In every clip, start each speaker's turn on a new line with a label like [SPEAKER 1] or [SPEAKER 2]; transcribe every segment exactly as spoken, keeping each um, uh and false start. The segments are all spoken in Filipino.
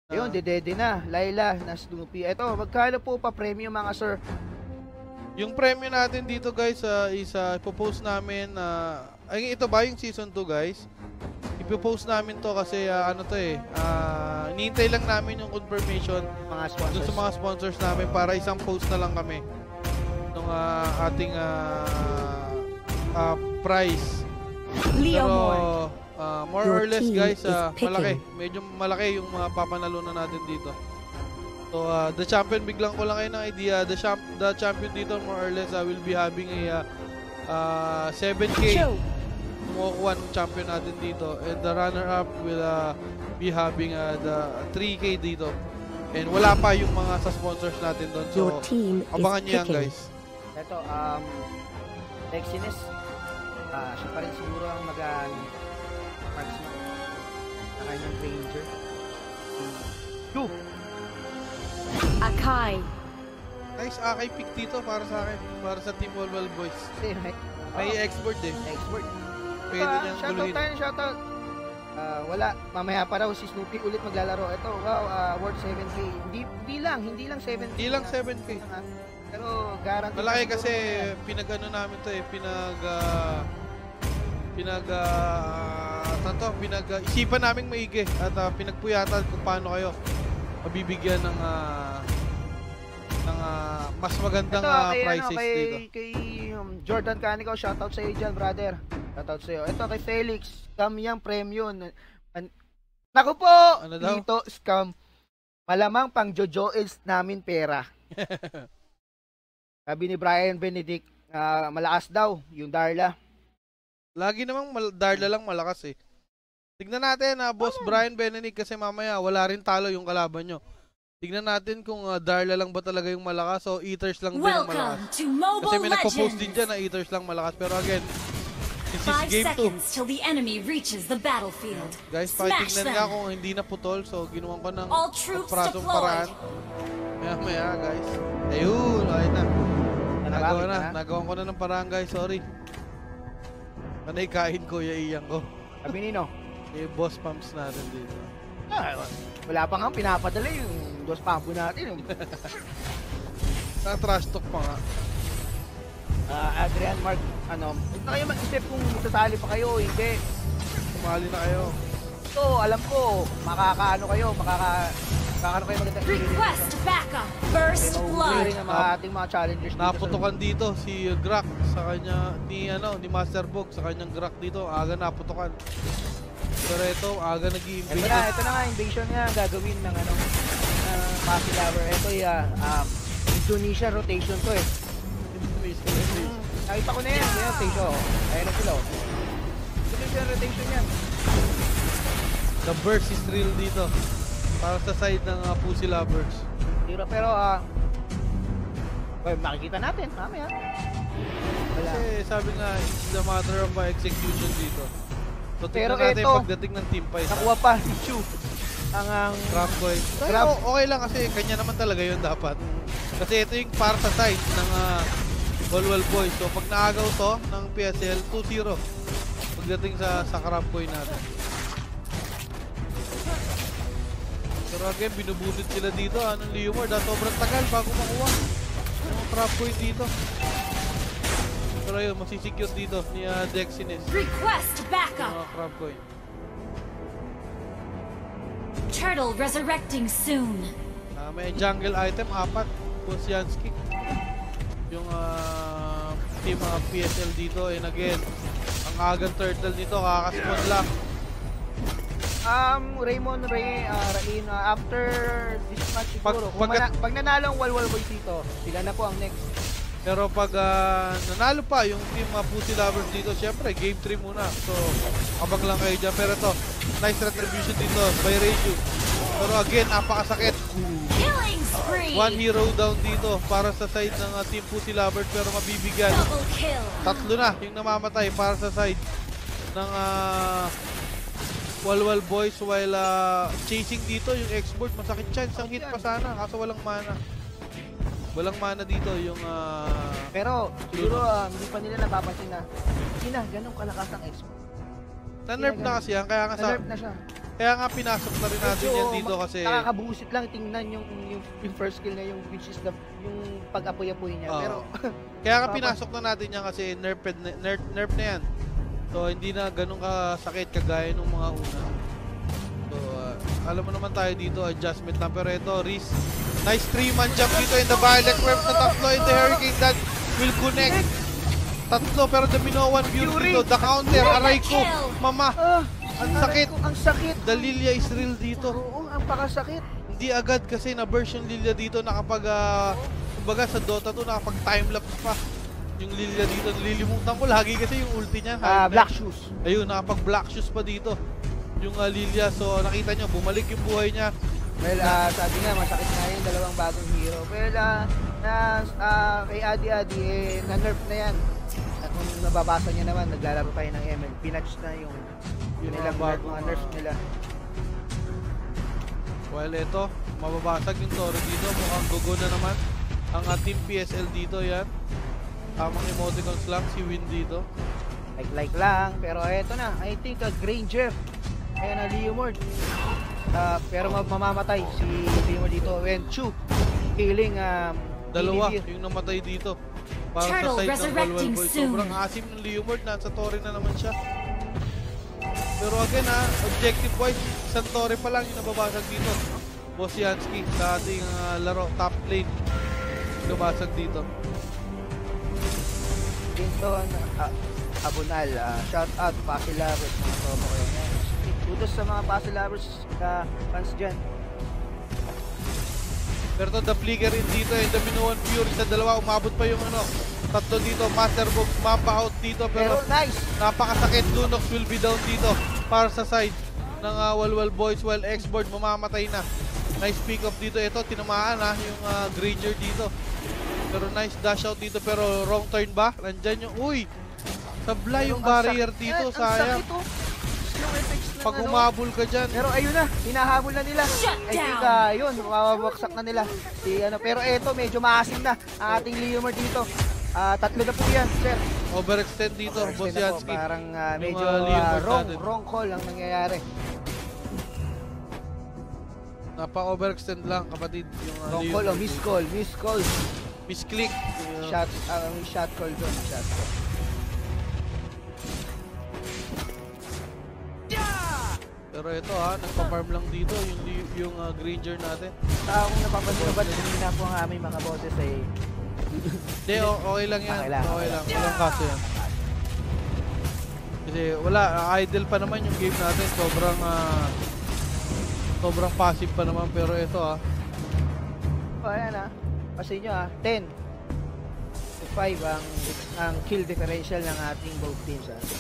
[SPEAKER 1] Ayun, dedede na. Layla, na Snoopy. Ito, magkano po pa premium mga sir?
[SPEAKER 2] Yung premium natin dito guys, uh, is uh, ipopost namin, uh, ay ito ba yung season two guys? Ipopost namin to kasi uh, ano to eh, uh, hinihintay lang namin yung confirmation
[SPEAKER 1] Mga sponsors.
[SPEAKER 2] dun sa mga sponsors namin para isang post na lang kami nung uh, ating uh, uh, price. Pero uh, more or less guys, uh, malaki. Medyo malaki yung mga papanalunan natin dito. So uh, the champion, biglang ko lang kayo ng idea. The, champ the champion dito more or less uh, will be having a uh, uh, seven K. Kumukuha ng champion natin dito. And the runner-up will uh, be having uh, the three K dito. And wala pa yung mga sa sponsors natin doon. So abangan nyo yan guys.
[SPEAKER 1] Ito, um, Lexiness. Uh, siya pa rin siguro ang mag-ano marksman na kanyang ranger. Two!
[SPEAKER 3] Akai.
[SPEAKER 2] Nice Akai pick dito para sa akin. Para sa Team Walwal Boys.
[SPEAKER 1] Kasi may,
[SPEAKER 2] may oh, export eh.
[SPEAKER 1] Export.
[SPEAKER 2] Pwede uh, niyang
[SPEAKER 1] shoutout
[SPEAKER 2] guluhin.
[SPEAKER 1] tayo, shoutout. Uh, wala, mamaya pa raw si Snoopy ulit maglalaro. Ito, wow, uh, worth seven K. Hindi, hindi lang, hindi lang seven K.
[SPEAKER 2] Hindi lang seven K.
[SPEAKER 1] Pero guarantee.
[SPEAKER 2] Malaki kasi pinag-ano namin to eh, pinag uh, pinag uh, tanto, pinag-isipan uh, namin maigi at uh, pinagpuyatan kung paano kayo mabibigyan ng uh, ng uh, mas magandang ito, uh, kay, prices ano, kay, dito.
[SPEAKER 1] Kay um, Jordan Canico, shoutout sa iyo dyan, brother. Shoutout sa iyo. Ito kay Felix, scam yang premium. An Naku po, ano dito scam. Malamang pang Jojoels namin pera. Sabi ni Brian Benedict, uh, malakas daw yung Darla.
[SPEAKER 2] Lagi namang Darla lang malakas eh. Tignan natin na uh, Boss oh. Brian Benedict kasi mamaya wala rin talo yung kalaban nyo. Tignan natin kung uh, Darla lang ba talaga yung malakas o Eaters lang din yung malakas. Kasi may nagpo-post din dyan na Eaters lang malakas. Pero again, this is game two. Guys, patingnan nga kung hindi na putol. So ginawan ko ng prasong paraan. Maya maya guys. Ayun, ayun na. Nagawa na, nagawa ko na ng paraan guys, sorry. Panay kain ko, yaiyang ko.
[SPEAKER 1] Sabi nino?
[SPEAKER 2] Eh, boss pumps natin dito.
[SPEAKER 1] Ah, wala pa nga pinapadala yung boss pump natin.
[SPEAKER 2] Na-trash talk pa nga.
[SPEAKER 1] Uh, Adrian, Mark, ano, huwag na kayo mag-isip kung magsasali pa kayo, hindi.
[SPEAKER 2] Sumali na kayo.
[SPEAKER 1] So, alam ko, makakaano kayo, makaka... Kakano kayo magandang
[SPEAKER 3] request backup, first blood.
[SPEAKER 1] Ang mga ating mga challengers dito.
[SPEAKER 2] Naputukan dito si Grak sa kanya, ni ano, ni Master Book sa kanyang Grak dito. Aga naputukan. Pero ito, aga nag-i-invasion.
[SPEAKER 1] Ito na, ito na nga, invasion niya gagawin ng ano, uh, Puffy Lover. Ito yung uh, Indonesia rotation to eh. Hmm, nakita ko na yan, yung rotation. Ayun na sila. Indonesia rotation yan.
[SPEAKER 2] The burst is real dito. Para sa side ng uh, Pussy Lovers.
[SPEAKER 1] Pero, pero ah, uh, makikita natin, mamaya.
[SPEAKER 2] Wala. Kasi sabi nga, it's a matter of uh, execution dito. So,
[SPEAKER 1] pero
[SPEAKER 2] natin
[SPEAKER 1] ito,
[SPEAKER 2] pagdating ng team fight.
[SPEAKER 1] Nakuha pa si Chu. Ang ang...
[SPEAKER 2] Crab Boy. Pero okay lang kasi kanya naman talaga yun dapat. Kasi ito yung para sa side ng uh, Walwal Boys. So pag naagaw to ng P S L, two zero. Pagdating sa, sa Crab Boy natin. Pero again, binubutit sila dito. Anong Leomord? Dahil sobrang tagal bago makuha yung Crab Boy dito. Pero yun, masisecure dito ni uh, Dexiness.
[SPEAKER 3] Request backup!
[SPEAKER 2] Mga Crab Boy.
[SPEAKER 3] Turtle resurrecting soon.
[SPEAKER 2] Uh, may jungle item, apat. Kosyansky. Yung uh, team uh, P S L dito. And again, ang agang turtle nito, kakaspawn lang.
[SPEAKER 1] Um, Raymond Ray, uh, Rain, uh, after this match siguro, pag, pag, pag nanalo ang Walwal Boys dito, sila na po ang next.
[SPEAKER 2] Pero pag uh, nanalo pa yung team uh, Pussy Lovers dito, syempre game three muna. So, abang lang kayo dyan. Pero ito, nice retribution dito by Reiju. Pero again, napakasakit. One hero down dito para sa side ng uh, team Pussy Lovers. Pero mabibigyan. Tatlo na yung namamatay para sa side ng uh, Walwal Boys while uh, chasing dito yung export. Masakit chance ang hit pa sana kaso walang mana. Walang mana dito yung uh,
[SPEAKER 1] pero siguro uh, hindi pa nila napapansin na hindi na ganun kalakas ang export.
[SPEAKER 2] Na-nerf na kasi yan kaya nga sa
[SPEAKER 1] na-nerf na siya.
[SPEAKER 2] Kaya nga pinasok na rin natin
[SPEAKER 1] Medyo
[SPEAKER 2] yan dito
[SPEAKER 1] ma-
[SPEAKER 2] kasi
[SPEAKER 1] nakakabusit lang tingnan yung, yung, yung first skill na yung which is the yung pag-apoy-apoy niya.
[SPEAKER 2] Oo.
[SPEAKER 1] Pero
[SPEAKER 2] kaya nga
[SPEAKER 1] Papa.
[SPEAKER 2] pinasok na natin yan kasi nerf, nerf, nerf na yan. So hindi na ganun kasakit kagaya nung mga una. So uh, alam mo naman tayo dito, adjustment lang. Pero ito, Riz, nice three man jump dito in the violet web na tatlo in the hurricane that will connect. Tatlo pero the Minoan Fury dito, the counter, aray ko, mama.
[SPEAKER 1] ah,
[SPEAKER 2] Ang
[SPEAKER 1] aray
[SPEAKER 2] sakit.
[SPEAKER 1] ko, ang sakit.
[SPEAKER 2] The Lilia is real dito.
[SPEAKER 1] Oo, ang pakasakit.
[SPEAKER 2] Hindi agad kasi na version Lilia dito nakapag uh, kumbaga sa Dota two nakapag timelapse pa. Yung Lilia dito nililimutan ko lagi kasi yung ulti niya.
[SPEAKER 1] Ah,
[SPEAKER 2] high
[SPEAKER 1] black
[SPEAKER 2] net.
[SPEAKER 1] shoes.
[SPEAKER 2] Ayun, nakapag black shoes pa dito. Yung uh, Lilia, so nakita nyo, bumalik yung buhay niya.
[SPEAKER 1] Well, ah, sabi nga, masakit nga yung dalawang bagong hero. Well, ah, na, ah, kay Adi Adi, eh, na-nerf na yan. At kung nababasa niya naman, naglalaro tayo ng M L. Pinatch na yung, yun
[SPEAKER 2] Yung
[SPEAKER 1] nilang
[SPEAKER 2] mga bagong,
[SPEAKER 1] mga nerf
[SPEAKER 2] ah,
[SPEAKER 1] nila.
[SPEAKER 2] Well, ito, mababasag yung Toro dito. Mukhang gugo na naman. Ang uh, team P S L dito, yan. Tamang emoticons lang, si Win dito.
[SPEAKER 1] Like-like lang, pero eto na, I think a Granger. Ayan na, Leomord. Ah, pero ma- mamamatay si Leomord dito. And Chu, killing um,
[SPEAKER 2] Dalawa
[SPEAKER 1] Inibir.
[SPEAKER 2] yung namatay dito. Para sa
[SPEAKER 3] Turtle
[SPEAKER 2] side ng
[SPEAKER 3] resurrecting
[SPEAKER 2] Walwal Boy.
[SPEAKER 3] soon.
[SPEAKER 2] Sobrang asim ng Leomord. Nasa Torre na naman siya. Pero again ha, objective wise, isang Torre pa lang yung nababasag dito. Boss Yansky sa ating uh, laro, top lane. Nabasag dito.
[SPEAKER 1] Dinton, uh, Abunal, uh, shout out, Puzzle Lovers, mga tropa ko yan. Kudos sa mga Puzzle Lovers uh, fans dyan.
[SPEAKER 2] Pero to, the flicker in dito, and the Minoan Fury sa dalawa, umabot pa yung ano, tatlo dito, Master Box, mapa out dito,
[SPEAKER 1] Pero
[SPEAKER 2] pero
[SPEAKER 1] nice!
[SPEAKER 2] napakasakit. Lunox will be down dito para sa side ng uh, Walwal Boys, while X-Board mamamatay na. Nice pick up dito, ito, tinamaan ha, yung uh, Granger dito. Pero nice dash out dito, pero wrong turn ba? Nandyan yung, uy! Sablay yung
[SPEAKER 1] Ang
[SPEAKER 2] barrier
[SPEAKER 1] sakit-
[SPEAKER 2] dito,
[SPEAKER 1] eh,
[SPEAKER 2] sayang.
[SPEAKER 1] Ang sakit oh. Slow effects ng
[SPEAKER 2] Pag
[SPEAKER 1] ano.
[SPEAKER 2] humabol ka dyan,
[SPEAKER 1] Pero ayun na, hinahabol na nila.
[SPEAKER 3] Shut
[SPEAKER 1] I think
[SPEAKER 3] down.
[SPEAKER 1] uh, yun, mababaksak na nila. Si, ano, pero eto, medyo maasim na ang ating Leomord dito. Ah, tatlo na po yan, sir.
[SPEAKER 2] overextend dito, Boss
[SPEAKER 1] Overextend na po,
[SPEAKER 2] Yansky.
[SPEAKER 1] parang ah,
[SPEAKER 2] Yung,
[SPEAKER 1] medyo
[SPEAKER 2] ah,
[SPEAKER 1] ah,
[SPEAKER 2] Leomord
[SPEAKER 1] wrong,
[SPEAKER 2] natin.
[SPEAKER 1] wrong call ang nangyayari.
[SPEAKER 2] Napa-overextend lang, kapatid. Yung uh,
[SPEAKER 1] Wrong call o miss call, miss call.
[SPEAKER 2] misclick. Uh,
[SPEAKER 1] Shot, ah, may shot call doon, shot call.
[SPEAKER 2] Pero ito ha, nagpa-farm lang dito yung yung uh, Granger natin.
[SPEAKER 1] Sa akong napapansin ba, kanina po ang aming mga boses ay
[SPEAKER 2] Hindi, o- okay lang yan.
[SPEAKER 1] Okay lang,
[SPEAKER 2] Okay
[SPEAKER 1] okay
[SPEAKER 2] lang.
[SPEAKER 1] lang.
[SPEAKER 2] Walang kaso yan. Kasi wala, uh, idle pa naman yung game natin. Sobrang, uh, sobrang passive pa naman. Pero ito ha,
[SPEAKER 1] oh, ayan ah. Kasi nyo ah, ten to five ang, ang kill differential ng ating both teams ah.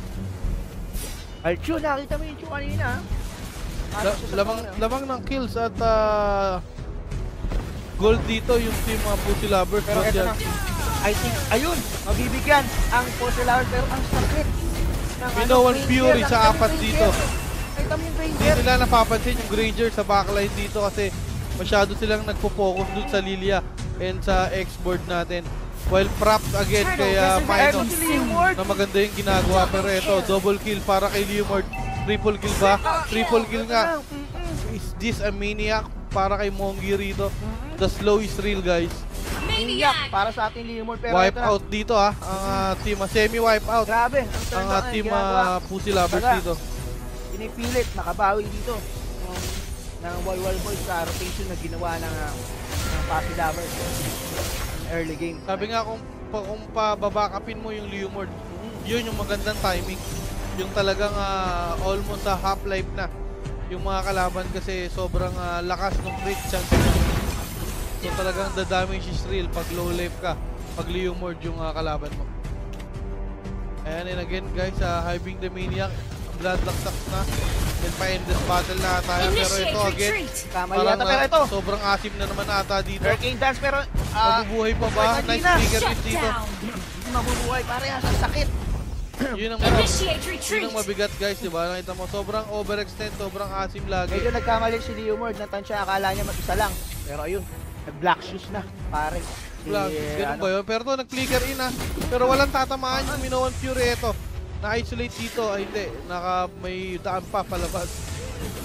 [SPEAKER 1] Alchu, nakita mo yung Chu kanina ah. Ano
[SPEAKER 2] la-
[SPEAKER 1] siya sa
[SPEAKER 2] lamang,
[SPEAKER 1] corner?
[SPEAKER 2] lamang ng kills at uh, gold dito yung team uh, Pussy Lovers.
[SPEAKER 1] Pero
[SPEAKER 2] Boss
[SPEAKER 1] eto na,
[SPEAKER 2] Yansky.
[SPEAKER 1] I think, ayun, mabibigyan ang Porcelana pero ang sakit. ng
[SPEAKER 2] Minoan
[SPEAKER 1] ano,
[SPEAKER 2] Fury
[SPEAKER 1] Granger,
[SPEAKER 2] sa
[SPEAKER 1] nakita mo
[SPEAKER 2] apat
[SPEAKER 1] yung
[SPEAKER 2] dito.
[SPEAKER 1] Granger. Nakita mo yung
[SPEAKER 2] Hindi
[SPEAKER 1] Granger.
[SPEAKER 2] nila napapansin yung Granger sa backline dito kasi masyado silang nagpo-focus dun sa Lilia and sa X-board natin. While props again
[SPEAKER 3] Turtle
[SPEAKER 2] kay uh,
[SPEAKER 3] resurrecting
[SPEAKER 2] Mino
[SPEAKER 1] si Leomord.
[SPEAKER 2] na maganda yung ginagawa, pero ito double kill para kay Leomord. Triple kill ba? Triple kill nga. Is this a maniac para kay Mongi rito? The slow is real, guys.
[SPEAKER 1] Maniac
[SPEAKER 3] Maniac!
[SPEAKER 1] para sa ating Leomord pero
[SPEAKER 2] Wipe
[SPEAKER 1] ito na.
[SPEAKER 2] out dito ah. Ang uh, team uh, semi-wipe out.
[SPEAKER 1] Grabe, ang turn
[SPEAKER 2] Ang
[SPEAKER 1] back
[SPEAKER 2] uh,
[SPEAKER 1] na
[SPEAKER 2] team
[SPEAKER 1] ginagawa.
[SPEAKER 2] uh, Pussy Lovers
[SPEAKER 1] Baga.
[SPEAKER 2] dito.
[SPEAKER 1] Pinipilit, nakabawi dito ng, ng Walwal Boys sa rotation na ginawa ng, uh, ng Pussy Lovers in early game.
[SPEAKER 2] Sabi nga kung, pa, kung pababakapin mo yung Leomord, yun yung magandang timing. Yung talagang uh, almost sa half-life na yung mga kalaban kasi sobrang uh, lakas ng crit chance. So talagang the damage is real pag low life ka, pag Leomord yung uh, kalaban mo. Ayan, and again guys, uh, Hiving the Maniac, Bloodlock sucks na. Then pa-endless battle na tayo, pero
[SPEAKER 3] Initiate
[SPEAKER 2] ito again,
[SPEAKER 3] retreat!
[SPEAKER 1] Tama
[SPEAKER 2] parang
[SPEAKER 1] yata, pero
[SPEAKER 2] uh,
[SPEAKER 1] ito,
[SPEAKER 2] sobrang asim na naman ata dito.
[SPEAKER 1] Hurricane Dance pero ah,
[SPEAKER 2] Mabubuhay pa ba?
[SPEAKER 1] Ay,
[SPEAKER 2] Nice
[SPEAKER 1] Martina.
[SPEAKER 2] trigger
[SPEAKER 3] Shut
[SPEAKER 2] hit dito.
[SPEAKER 3] down!
[SPEAKER 1] hindi mabubuhay, parehas ang sakit.
[SPEAKER 2] Yun ang
[SPEAKER 3] Initiate
[SPEAKER 2] Yun
[SPEAKER 3] retreat!
[SPEAKER 2] ang mabigat guys, di ba? Nakita mo, sobrang overextend, sobrang asim lagi.
[SPEAKER 1] Medyo nagkamali si Leomord, natansya, akala niya mag-isa lang. Pero ayun, nag-black shoes na, pare. Si,
[SPEAKER 2] Vlog, ganun
[SPEAKER 1] ano,
[SPEAKER 2] ba yun? Pero to, nag-flicker in ah. Pero walang tatamaan yung Minoan Fury ito. Na-isolate dito, ay hindi. Naka, may daan pa palabas.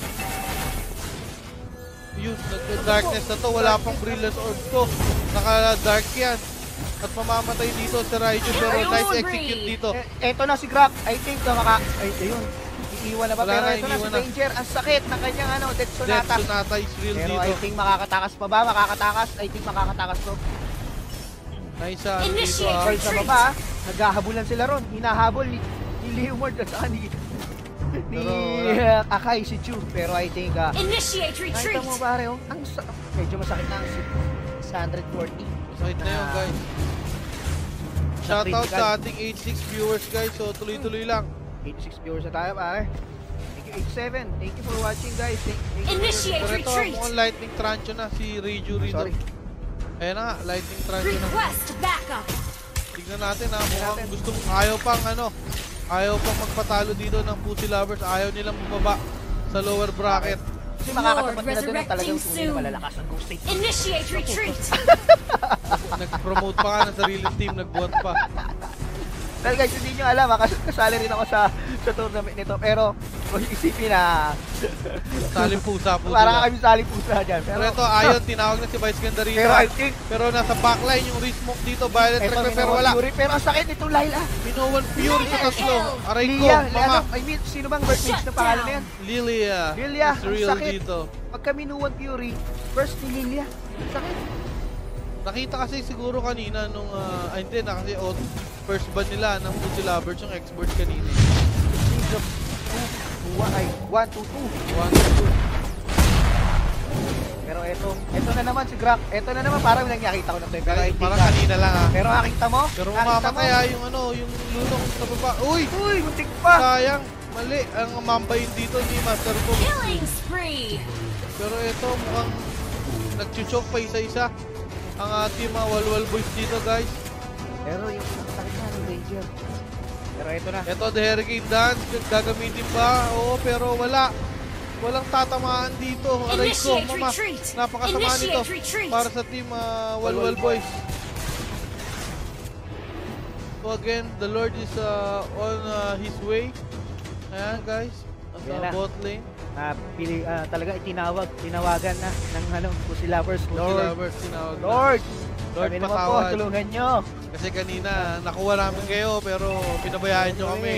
[SPEAKER 2] Yun, nagka-darkness na to. Wala pang brilliant orb to. Naka-dark yan. At mamamatay dito si Raiju, pero nice execute dito.
[SPEAKER 1] Eh, eto na si Grok. I think nakaka... Ay, ayun. Iiwan na ba?
[SPEAKER 2] Wala
[SPEAKER 1] Pero
[SPEAKER 2] na,
[SPEAKER 1] ito na si
[SPEAKER 2] iniwan na.
[SPEAKER 1] Danger. Ang sakit ng kanyang ano, Death
[SPEAKER 2] Death
[SPEAKER 1] Sonata.
[SPEAKER 2] Sonata is real
[SPEAKER 1] Pero
[SPEAKER 2] dito.
[SPEAKER 1] I think makakatakas pa ba? Makakatakas? I think makakatakas to.
[SPEAKER 2] Nice ah, ano dito
[SPEAKER 3] Initiate
[SPEAKER 2] ah.
[SPEAKER 1] Guys, sa baba, ah, naghahabulan sila ron. Hinahabol ni, ni Leomord at saka ni, ni
[SPEAKER 2] Pero
[SPEAKER 1] uh, Akai si Chu. Pero I think, ah,
[SPEAKER 3] Initiate
[SPEAKER 1] nakita
[SPEAKER 3] retreat.
[SPEAKER 1] mo pare, oh, ang sa medyo masakit na ang six hundred forty.
[SPEAKER 2] Masakit na yun, guys. Shoutout sa ating eighty-six viewers, guys. So, tuloy-tuloy lang.
[SPEAKER 1] eighty-six viewers na tayo, pare. Thank you, eighty-seven. Thank you for watching, guys. Thank, thank you.
[SPEAKER 3] Initiate
[SPEAKER 2] Pero ito,
[SPEAKER 3] retreat.
[SPEAKER 2] mukhang lightning trancho na si Reiju rito.
[SPEAKER 1] Sorry.
[SPEAKER 2] Ayan na nga, lightning trancho na.
[SPEAKER 3] Request backup.
[SPEAKER 2] Tignan natin ha, mukhang
[SPEAKER 1] natin.
[SPEAKER 2] gustong ayaw pang ano, ayaw pang magpatalo dito ng Pussy Lovers. Ayaw nilang bumaba sa lower bracket.
[SPEAKER 1] Kasi makakatapat nila doon ng
[SPEAKER 3] resurrecting
[SPEAKER 1] talagang tunay na
[SPEAKER 3] soon.
[SPEAKER 1] malalakas ang Ghost State.
[SPEAKER 3] Initiate retreat.
[SPEAKER 2] Nag-promote pa nga ng sariling team, nag-bot pa.
[SPEAKER 1] Dahil guys, hindi nyo alam, ha, kas- kasali rin ako sa sa tournament nito. Pero, kung isipin na,
[SPEAKER 2] Saling pusa po
[SPEAKER 1] parang
[SPEAKER 2] sila.
[SPEAKER 1] kami saling pusa dyan.
[SPEAKER 2] Pero ito, ayon, tinawag na si Vice Ganda rito.
[SPEAKER 1] Pero I think,
[SPEAKER 2] Pero nasa backline yung Rismoke dito, Violet
[SPEAKER 1] eto,
[SPEAKER 2] Tracker, pero
[SPEAKER 1] Minowan
[SPEAKER 2] wala.
[SPEAKER 1] Fury. Pero ang sakit nitong Laila.
[SPEAKER 2] Minowan Fury sa tatlo. Aray ko,
[SPEAKER 1] Lilia,
[SPEAKER 2] mama.
[SPEAKER 1] ano, I mean, sino bang birth mage na pangalan na yan?
[SPEAKER 2] Lilia.
[SPEAKER 1] Lilia,
[SPEAKER 2] It's
[SPEAKER 1] ang
[SPEAKER 2] real
[SPEAKER 1] sakit.
[SPEAKER 2] dito.
[SPEAKER 1] Pagka Minowan Fury, first ni Lilia. Ang sakit.
[SPEAKER 2] Nakita kasi siguro kanina nung, ah, ay hindi na kasi oh, first ban nila ng Pussy Lovers yung expert kanina.
[SPEAKER 1] Seeds of two, one, ay, one, two, two.
[SPEAKER 2] One, two.
[SPEAKER 1] Pero eto, eto na naman si Grok. Eto na naman, parang nakikita ko na to. Pero I think,
[SPEAKER 2] Parang
[SPEAKER 1] ah,
[SPEAKER 2] kanina lang ah.
[SPEAKER 1] pero nakita mo?
[SPEAKER 2] Pero
[SPEAKER 1] Nakita
[SPEAKER 2] mamamatay ah, yung ano, yung lunok sa baba. Uy!
[SPEAKER 1] Uy, muntik pa.
[SPEAKER 2] Sayang! Mali! Ang mambayin dito ni Master Boom.
[SPEAKER 3] Killing spree.
[SPEAKER 2] Pero ito mukhang nagchuchok pa isa-isa ang uh, team uh, Walwal Boys dito, guys.
[SPEAKER 1] Pero yung ang sakit na ng Ranger. Pero eto na.
[SPEAKER 2] Ito, the Hurricane Dance. Gagamitin ba? Oo, pero wala. Walang tatamaan dito. Aray ko,
[SPEAKER 3] Initiate
[SPEAKER 2] mama.
[SPEAKER 3] retreat.
[SPEAKER 2] Napakasama nito
[SPEAKER 3] Initiate retreat.
[SPEAKER 2] para sa team uh, Walwal Boys. So again, the Lord is uh, on uh, his way. Ayan, guys.
[SPEAKER 1] Yan
[SPEAKER 2] Sa
[SPEAKER 1] na.
[SPEAKER 2] bot lane.
[SPEAKER 1] Ah, pili, ah, talaga itinawag, tinawagan na ng ano, Pussy Lovers.
[SPEAKER 2] Pussy
[SPEAKER 1] Lord,
[SPEAKER 2] Lovers, tinawag na.
[SPEAKER 1] Lord,
[SPEAKER 2] Lord,
[SPEAKER 1] kami naman po,
[SPEAKER 2] patawad.
[SPEAKER 1] tulungan nyo.
[SPEAKER 2] Kasi kanina, nakuha namin kayo, pero pinabayaan nyo kami.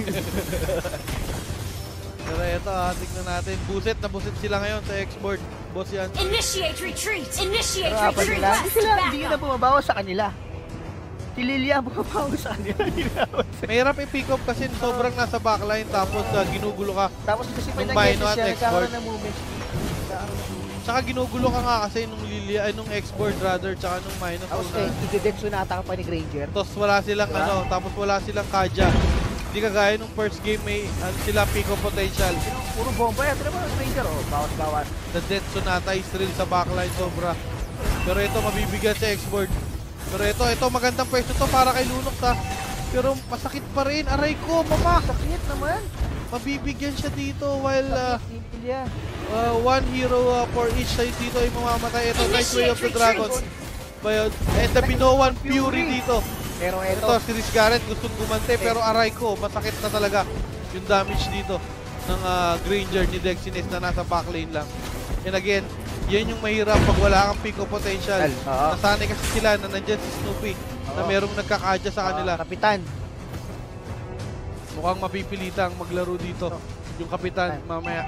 [SPEAKER 2] Pero ito, ah, tignan natin. Buset na buset sila ngayon sa export. Boss yan.
[SPEAKER 3] Initiate retreat. Initiate
[SPEAKER 1] Pero apat
[SPEAKER 3] retreat.
[SPEAKER 1] sila, hindi
[SPEAKER 3] Request
[SPEAKER 1] sila, hindi na
[SPEAKER 3] backup.
[SPEAKER 1] bumabawas sa kanila. Si Lilia bumabawas sa kanila.
[SPEAKER 2] Mahirap i-pick up kasi sobrang nasa backline tapos uh, ginugulo ka.
[SPEAKER 1] Tapos kasi may
[SPEAKER 2] Nung Bino
[SPEAKER 1] nag-edit
[SPEAKER 2] at
[SPEAKER 1] siya,
[SPEAKER 2] export.
[SPEAKER 1] nagkakaroon ng movement. Nagkakaroon ng movement.
[SPEAKER 2] Tsaka ginugulo ka nga kasi nung Lilia, ay nung export rather, tsaka nung minus.
[SPEAKER 1] Tapos
[SPEAKER 2] una.
[SPEAKER 1] eh, i-dead Sonata ka pa ni Granger.
[SPEAKER 2] Tapos wala silang
[SPEAKER 1] Diba?
[SPEAKER 2] ano, tapos wala silang Kaja. Hindi kagaya nung first game may ano, sila pick up potential.
[SPEAKER 1] Puro bomba yan. Ito naman ang Granger, oh, bawas-bawas.
[SPEAKER 2] The Death Sonata is real sa backline sobra. Pero ito mabibigyan sa export. Pero ito, ito magandang pwesto to para kay Lunok ha. Pero masakit pa rin. Aray ko, mama.
[SPEAKER 1] Sakit naman.
[SPEAKER 2] Mabibigyan siya dito while uh,
[SPEAKER 1] Sakit ni Lilia.
[SPEAKER 2] uh, one hero uh, for each side dito ay mamamatay. Ito, Nice Way of the Dragon. Bayon. And the Minowan Fury dito.
[SPEAKER 1] Pero ito,
[SPEAKER 2] Ito, si Riz Garrett gustong gumante pero aray ko, masakit na talaga yung damage dito ng uh, Granger ni Dexiness na nasa backlane lang. And again, yan yung mahirap pag wala kang pick of potential.
[SPEAKER 1] Oo.
[SPEAKER 2] Nasanay kasi sila na nandyan si Snoopy na
[SPEAKER 1] Oo.
[SPEAKER 2] merong nagkakadya sa kanila.
[SPEAKER 1] ah, Kapitan.
[SPEAKER 2] Mukhang mapipilitang maglaro dito yung kapitan mamaya.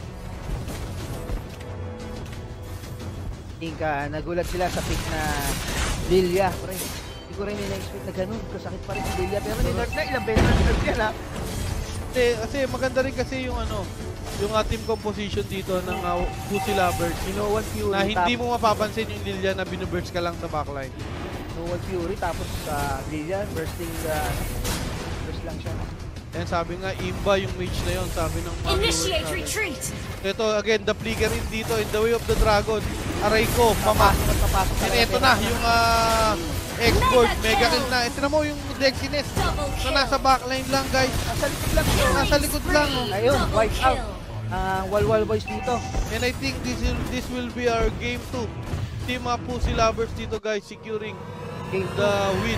[SPEAKER 1] think uh, nagulat sila sa pick na Lilia. Pre, hindi ko rin nila-expect na ganun. Kasakit pa rin si Lilia. Pero ninerd na ilang beses na ninerd yan ha.
[SPEAKER 2] Kasi, kasi maganda rin kasi yung ano, yung uh, team composition dito ng uh, Pussy Lovers.
[SPEAKER 1] Minowan Fury.
[SPEAKER 2] Na hindi
[SPEAKER 1] tapos,
[SPEAKER 2] mo mapapansin yung Lilia na binuburst ka lang sa backline.
[SPEAKER 1] Minowan Fury. Tapos sa uh, Lilia, bursting uh, burst lang siya.
[SPEAKER 2] And sabi nga, Imba yung mage na yon, sabi ng mga viewers
[SPEAKER 3] Initiate
[SPEAKER 2] natin.
[SPEAKER 3] retreat.
[SPEAKER 2] Ito again, the flicker in dito in the way of the dragon. Aray ko, mama.
[SPEAKER 1] Papasok at papasok.
[SPEAKER 2] And ito na, yung uh, export, mega kill na. Ito na mo yung Dexiness
[SPEAKER 3] Double
[SPEAKER 2] na
[SPEAKER 3] kill.
[SPEAKER 2] nasa backline lang, guys.
[SPEAKER 1] Nasa likod lang siya.
[SPEAKER 2] Nasa likod lang. Oh.
[SPEAKER 1] Ayun,
[SPEAKER 3] Double
[SPEAKER 1] wipe out.
[SPEAKER 3] kill.
[SPEAKER 1] Ah, Walwal Boys dito.
[SPEAKER 2] And I think this will, this will be our game two. Team uh, Pussy Lovers dito, guys, securing
[SPEAKER 1] Game
[SPEAKER 2] the win.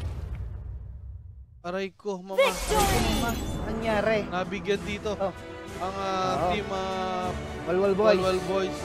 [SPEAKER 2] Aray ko, mama.
[SPEAKER 3] Victory.
[SPEAKER 1] Ma, nangyari.
[SPEAKER 2] Nabigyan dito.
[SPEAKER 1] Oh.
[SPEAKER 2] ang ah,
[SPEAKER 1] Oo.
[SPEAKER 2] team ah,
[SPEAKER 1] Walwal Boys.
[SPEAKER 2] Walwal Boys.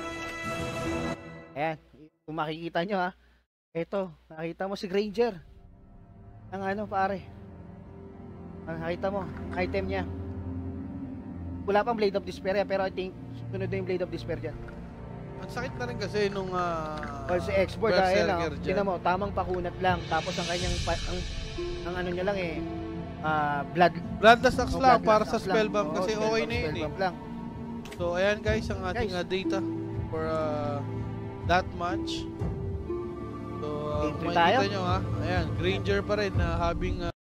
[SPEAKER 1] Ayan, kung makikita nyo ha. Ito, nakita mo si Granger. Ang ano pare. Ang nakita mo, item niya. Wala pang Blade of Despair yan, pero I think sunod na yung Blade of Despair dyan.
[SPEAKER 2] Ang sakit na rin kasi nung uh,
[SPEAKER 1] Well, si Export ha, ayan
[SPEAKER 2] Berserker
[SPEAKER 1] ha.
[SPEAKER 2] dyan.
[SPEAKER 1] Tingnan mo, tamang pakunat lang. Tapos ang kanyang, pa- ang, ang ano niya lang eh, ah, blood.
[SPEAKER 2] Bloodless Axe
[SPEAKER 1] oh,
[SPEAKER 2] lang
[SPEAKER 1] blood
[SPEAKER 2] para
[SPEAKER 1] lang,
[SPEAKER 2] sa
[SPEAKER 1] lang.
[SPEAKER 2] spellbomb
[SPEAKER 1] Oo,
[SPEAKER 2] kasi okay
[SPEAKER 1] spellbomb,
[SPEAKER 2] na yun eh.
[SPEAKER 1] spellbomb lang.
[SPEAKER 2] So ayan guys ang ating
[SPEAKER 1] Guys.
[SPEAKER 2] uh, data for uh, that match. So uh,
[SPEAKER 1] Game three
[SPEAKER 2] makikita
[SPEAKER 1] tayo.
[SPEAKER 2] nyo ha, ayan, Granger pa rin na having uh,